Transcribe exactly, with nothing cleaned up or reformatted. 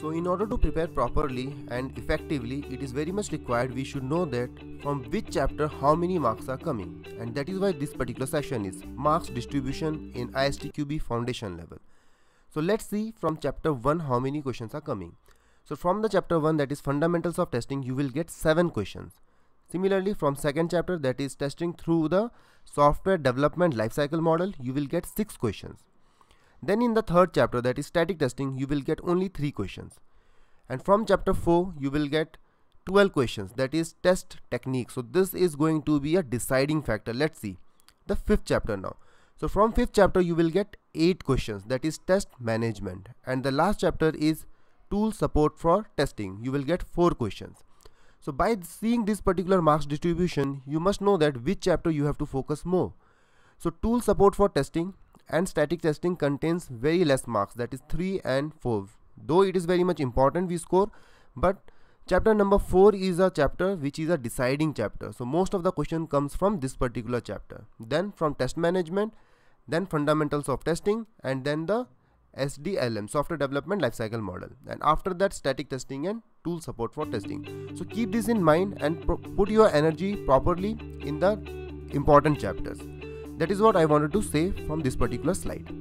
So in order to prepare properly and effectively, it is very much required we should know that from which chapter how many marks are coming, and that is why this particular session is marks distribution in I S T Q B Foundation level. So let's see from chapter one how many questions are coming. So from the chapter one, that is fundamentals of testing, you will get seven questions. Similarly, from second chapter, that is testing through the software development lifecycle model, you will get six questions. Then in the third chapter, that is static testing, you will get only three questions. And from chapter four, you will get twelve questions, that is test technique. So this is going to be a deciding factor. Let's see the fifth chapter now. So from fifth chapter, you will get eight questions, that is test management. And the last chapter is tool support for testing. You will get four questions. So by seeing this particular marks distribution, you must know that which chapter you have to focus more. So tool support for testing and static testing contains very less marks, that is three and four. Though it is very much important we score, but chapter number four is a chapter which is a deciding chapter. So most of the question comes from this particular chapter. Then from test management, then fundamentals of testing, and then the S D L M, software development lifecycle model, and after that static testing and tool support for testing. So keep this in mind and put your energy properly in the important chapters. That is what I wanted to say from this particular slide.